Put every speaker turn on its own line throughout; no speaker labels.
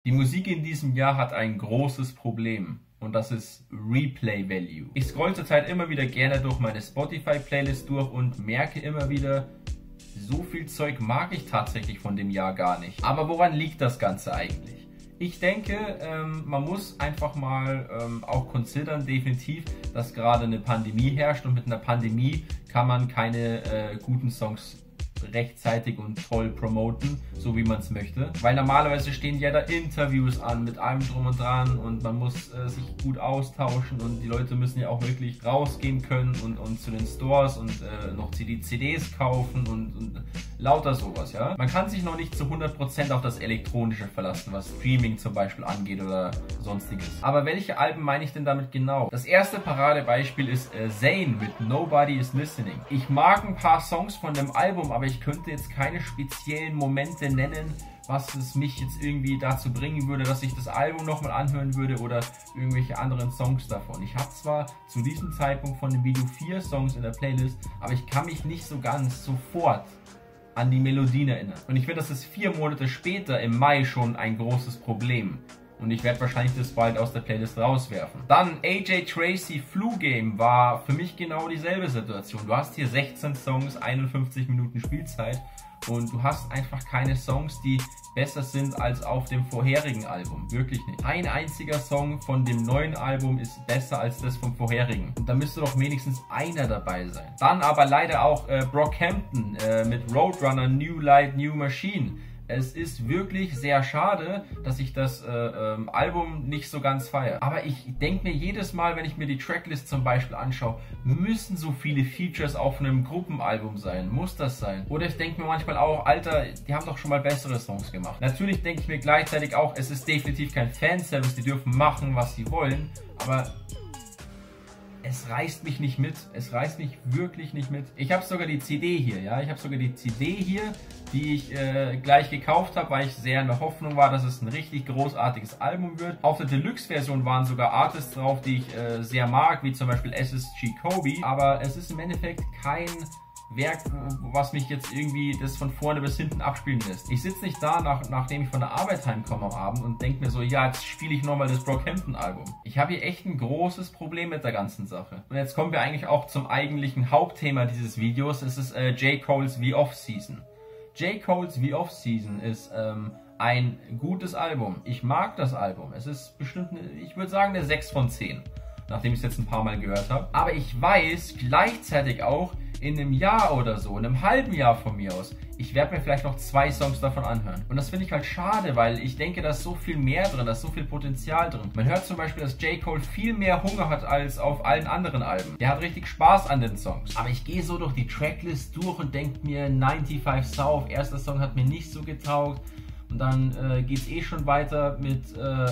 Die Musik in diesem Jahr hat ein großes Problem und das ist Replay Value. Ich scroll zurzeit immer wieder gerne durch meine Spotify-Playlist durch und merke immer wieder, so viel Zeug mag ich tatsächlich von dem Jahr gar nicht. Aber woran liegt das Ganze eigentlich? Ich denke, man muss einfach mal auch considern, definitiv, dass gerade eine Pandemie herrscht und mit einer Pandemie kann man keine guten Songs rechtzeitig und toll promoten, so wie man es möchte. Weil normalerweise stehen ja da Interviews an mit allem drum und dran und man muss sich gut austauschen und die Leute müssen ja auch wirklich rausgehen können und zu den Stores und noch die CDs kaufen und lauter sowas, ja. Man kann sich noch nicht zu 100% auf das Elektronische verlassen, was Streaming zum Beispiel angeht oder sonstiges. Aber welche Alben meine ich denn damit genau? Das erste Paradebeispiel ist Zayn mit Nobody is Listening. Ich mag ein paar Songs von dem Album, aber ich könnte jetzt keine speziellen Momente nennen, was es mich jetzt irgendwie dazu bringen würde, dass ich das Album nochmal anhören würde oder irgendwelche anderen Songs davon. Ich habe zwar zu diesem Zeitpunkt von dem Video 4 Songs in der Playlist, aber ich kann mich nicht so ganz sofort an die Melodien erinnern. Und ich finde, das ist 4 Monate später im Mai schon ein großes Problem. Und ich werde wahrscheinlich das bald aus der Playlist rauswerfen. Dann AJ Tracey Flu Game war für mich genau dieselbe Situation. Du hast hier 16 Songs, 51 Minuten Spielzeit und du hast einfach keine Songs, die besser sind als auf dem vorherigen Album. Wirklich nicht. Ein einziger Song von dem neuen Album ist besser als das vom vorherigen. Und da müsste doch wenigstens einer dabei sein. Dann aber leider auch Brockhampton mit Roadrunner New Light New Machine. Es ist wirklich sehr schade, dass ich das Album nicht so ganz feiere. Aber ich denke mir jedes Mal, wenn ich mir die Tracklist zum Beispiel anschaue, müssen so viele Features auf einem Gruppenalbum sein. Muss das sein? Oder ich denke mir manchmal auch, Alter, die haben doch schon mal bessere Songs gemacht. Natürlich denke ich mir gleichzeitig auch, es ist definitiv kein Fanservice, die dürfen machen, was sie wollen. Aber es reißt mich nicht mit. Es reißt mich wirklich nicht mit. Ich habe sogar die CD hier, ja. Ich habe sogar die CD hier, die ich gleich gekauft habe, weil ich sehr in der Hoffnung war, dass es ein richtig großartiges Album wird. Auf der Deluxe-Version waren sogar Artists drauf, die ich sehr mag, wie zum Beispiel SSG Kobe. Aber es ist im Endeffekt kein Werk, was mich jetzt irgendwie das von vorne bis hinten abspielen lässt. Ich sitze nicht da, nachdem ich von der Arbeit heimkomme am Abend und denke mir so, ja, jetzt spiele ich nochmal das Brockhampton Album. Ich habe hier echt ein großes Problem mit der ganzen Sache. Und jetzt kommen wir eigentlich auch zum eigentlichen Hauptthema dieses Videos. Es ist J. Cole's The Off-Season. J. Cole's The Off-Season ist ein gutes Album. Ich mag das Album. Es ist bestimmt, ich würde sagen, eine 6 von 10. Nachdem ich es jetzt ein paar Mal gehört habe. Aber ich weiß gleichzeitig auch, in einem Jahr oder so, in einem halben Jahr von mir aus, ich werde mir vielleicht noch 2 Songs davon anhören. Und das finde ich halt schade, weil ich denke, da ist so viel mehr drin, da ist so viel Potenzial drin. Man hört zum Beispiel, dass J. Cole viel mehr Hunger hat als auf allen anderen Alben. Der hat richtig Spaß an den Songs. Aber ich gehe so durch die Tracklist durch und denke mir, 95 South, erster Song hat mir nicht so getaugt. Und dann geht es eh schon weiter mit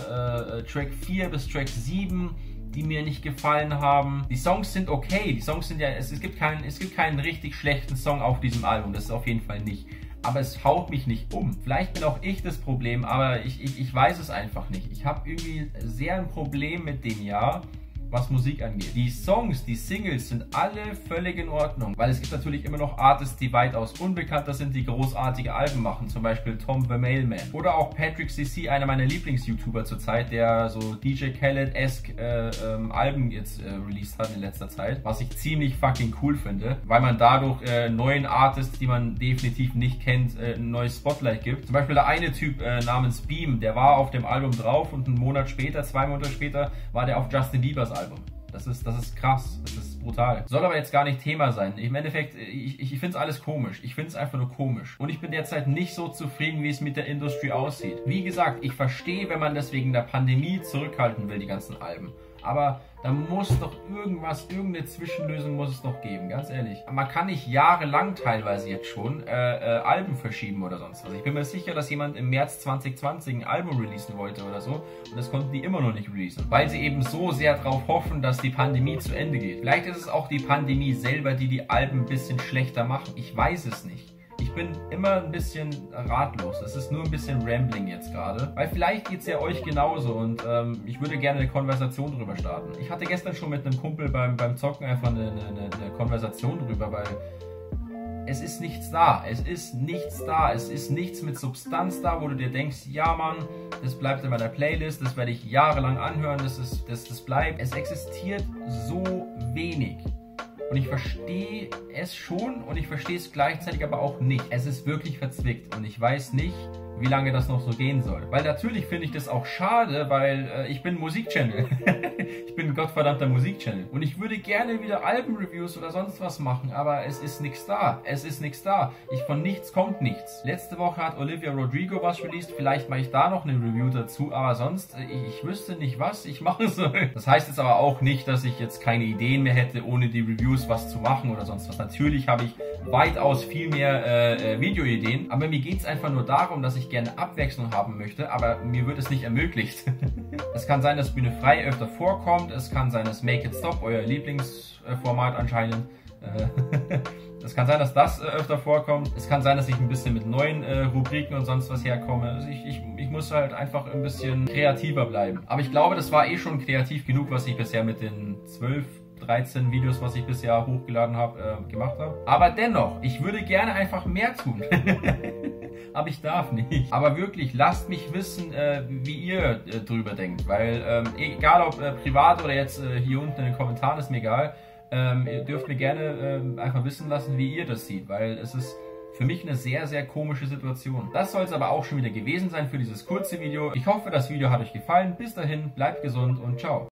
Track 4 bis Track 7. Die mir nicht gefallen haben. Die Songs sind okay, die Songs sind ja, es gibt keinen richtig schlechten Song auf diesem Album, das ist auf jeden Fall nicht. Aber es haut mich nicht um. Vielleicht bin auch ich das Problem, aber ich weiß es einfach nicht. Ich habe irgendwie sehr ein Problem mit dem Jahr, was Musik angeht. Die Songs, die Singles sind alle völlig in Ordnung, weil es gibt natürlich immer noch Artists, die weitaus unbekannter sind, die großartige Alben machen, zum Beispiel Tom the Mailman. Oder auch Patrick CC, einer meiner Lieblings-YouTuber zurzeit, der so DJ Khaled-esque Alben jetzt released hat in letzter Zeit, was ich ziemlich fucking cool finde, weil man dadurch neuen Artists, die man definitiv nicht kennt, ein neues Spotlight gibt. Zum Beispiel der eine Typ namens Beam, der war auf dem Album drauf und einen Monat später, 2 Monate später, war der auf Justin Biebers Album. Das ist krass, das ist brutal. Soll aber jetzt gar nicht Thema sein. Im Endeffekt, ich finde es alles komisch. Ich finde es einfach nur komisch. Und ich bin derzeit nicht so zufrieden, wie es mit der Industrie aussieht. Wie gesagt, ich verstehe, wenn man das wegen der Pandemie zurückhalten will, die ganzen Alben. Aber da muss doch irgendeine Zwischenlösung muss es doch geben, ganz ehrlich. Man kann nicht jahrelang teilweise jetzt schon Alben verschieben oder sonst was. Ich bin mir sicher, dass jemand im März 2020 ein Album releasen wollte oder so und das konnten die immer noch nicht releasen, weil sie eben so sehr darauf hoffen, dass die Pandemie zu Ende geht. Vielleicht ist es auch die Pandemie selber, die die Alben ein bisschen schlechter macht. Ich weiß es nicht. Ich bin immer ein bisschen ratlos. Es ist nur ein bisschen Rambling jetzt gerade. Weil vielleicht geht es ja euch genauso und ich würde gerne eine Konversation drüber starten. Ich hatte gestern schon mit einem Kumpel beim Zocken einfach eine Konversation drüber, weil es ist nichts da. Es ist nichts da. Es ist nichts mit Substanz da, wo du dir denkst, ja Mann, das bleibt in meiner Playlist, das werde ich jahrelang anhören, das bleibt. Es existiert so wenig. Und ich verstehe es schon und ich verstehe es gleichzeitig aber auch nicht. Es ist wirklich verzwickt und ich weiß nicht, wie lange das noch so gehen soll. Weil natürlich finde ich das auch schade, weil ich bin Musikchannel. Ich bin ein gottverdammter Musikchannel. Und ich würde gerne wieder Albenreviews oder sonst was machen, aber es ist nichts da. Es ist nichts da. Von nichts kommt nichts. Letzte Woche hat Olivia Rodrigo was released. Vielleicht mache ich da noch eine Review dazu, aber sonst, ich wüsste nicht, was ich machen soll. Das heißt jetzt aber auch nicht, dass ich jetzt keine Ideen mehr hätte, ohne die Reviews was zu machen oder sonst was. Natürlich habe ich weitaus viel mehr Videoideen, aber mir geht es einfach nur darum, dass ich gerne Abwechslung haben möchte, aber mir wird es nicht ermöglicht. Es kann sein, dass Bühne frei öfter vorkommt, es kann sein, dass Make It Stop, euer Lieblingsformat anscheinend, es kann sein, dass das öfter vorkommt, es kann sein, dass ich ein bisschen mit neuen Rubriken und sonst was herkomme. Also ich muss halt einfach ein bisschen kreativer bleiben. Aber ich glaube, das war eh schon kreativ genug, was ich bisher mit den 13 Videos, was ich bisher hochgeladen habe, gemacht habe. Aber dennoch, ich würde gerne einfach mehr tun. Aber ich darf nicht. Aber wirklich, lasst mich wissen, wie ihr drüber denkt. Weil, egal ob privat oder jetzt hier unten in den Kommentaren, ist mir egal. Ihr dürft mir gerne einfach wissen lassen, wie ihr das seht. Weil es ist für mich eine sehr, sehr komische Situation. Das soll es aber auch schon wieder gewesen sein für dieses kurze Video. Ich hoffe, das Video hat euch gefallen. Bis dahin, bleibt gesund und ciao.